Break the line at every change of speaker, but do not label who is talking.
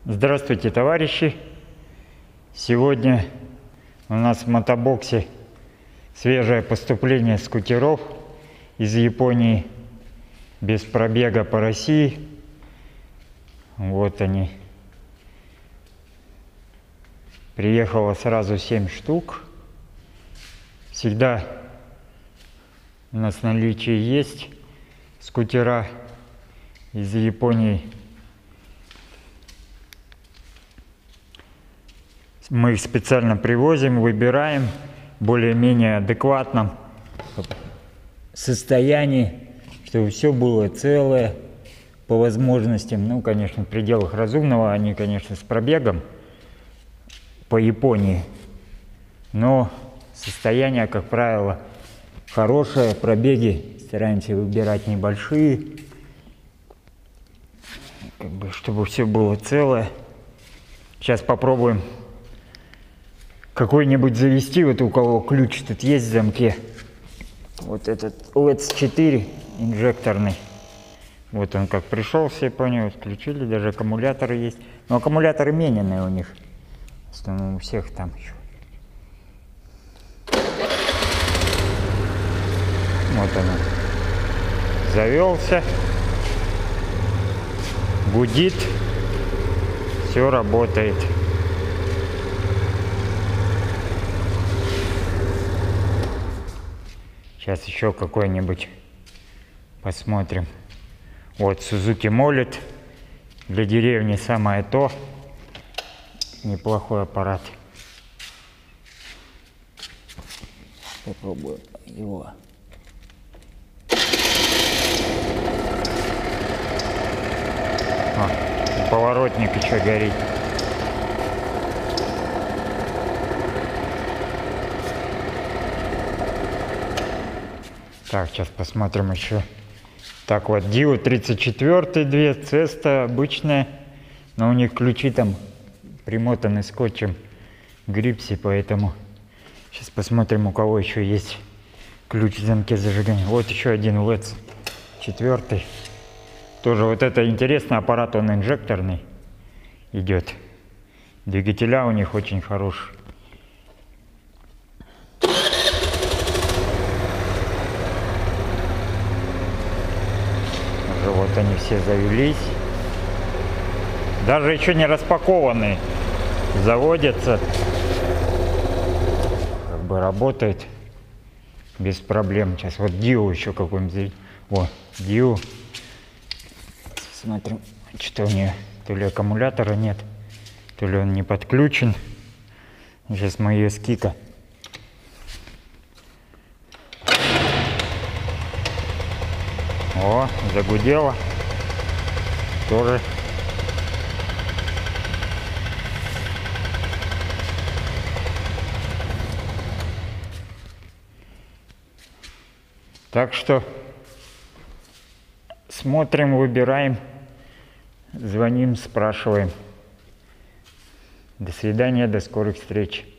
Здравствуйте, товарищи! Сегодня у нас в мотобоксе свежее поступление скутеров из Японии без пробега по России. Вот они. Приехало сразу 7 штук. Всегда у нас в наличии есть скутера из Японии. Мы их специально привозим, выбираем в более-менее адекватном состоянии, чтобы все было целое по возможностям. Ну, конечно, в пределах разумного, они, конечно, с пробегом по Японии, но состояние, как правило, хорошее. Пробеги стараемся выбирать небольшие, чтобы все было целое. Сейчас попробуем какой-нибудь завести, вот у кого ключ тут есть в замке. Вот этот LEDS4 инжекторный. Вот он как пришел, все поняли, отключили, даже аккумуляторы есть. Но аккумуляторы мененные у них. В основном у всех там еще. Вот он завелся. Гудит. Все работает. Сейчас еще какой-нибудь посмотрим. Вот Suzuki молит. Для деревни самое то. Неплохой аппарат. Попробую его. Поворотник еще горит. Так, сейчас посмотрим еще. Так, вот Dio 34, две, Cesta обычная, но у них ключи там примотаны скотчем к грипсе, поэтому сейчас посмотрим, у кого еще есть ключ в замке зажигания. Вот еще один LEDS 4. Тоже вот это интересный аппарат, он инжекторный идет. Двигателя у них очень хорошие. Вот они все завелись. Даже еще не распакованные. Заводятся. Как бы работает без проблем. Сейчас вот Dio еще какой-нибудь. О, Dio. Смотрим, что у нее. То ли аккумулятора нет, то ли он не подключен. Сейчас мы ее с кика. О, загудело. Тоже. Так что смотрим, выбираем, звоним, спрашиваем. До свидания, до скорых встреч.